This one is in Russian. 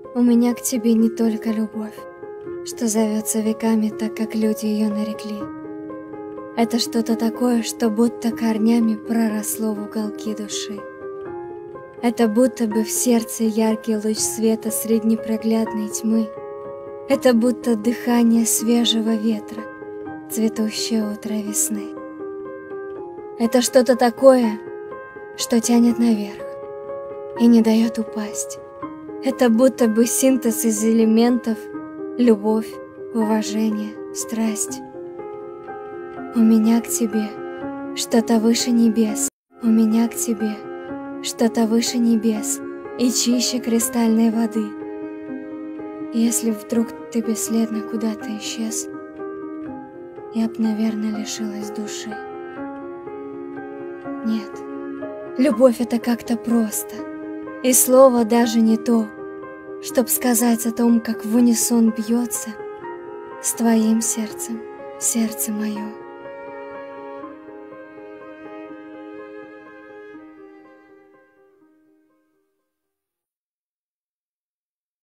У меня к тебе не только любовь, что зовется веками, так как люди ее нарекли. Это что-то такое, что будто корнями проросло в уголки души. Это будто бы в сердце яркий луч света среди непроглядной тьмы. Это будто дыхание свежего ветра, цветущее утро весны. Это что-то такое, что тянет наверх и не дает упасть. Это будто бы синтез из элементов: любовь, уважение, страсть. У меня к тебе что-то выше небес. У меня к тебе что-то выше небес и чище кристальной воды. Если вдруг ты бесследно куда-то исчез, я б, наверное, лишилась души. Нет, любовь — это как-то просто, и слово даже не то, чтоб сказать о том, как в унисон бьется с твоим сердцем сердце мое.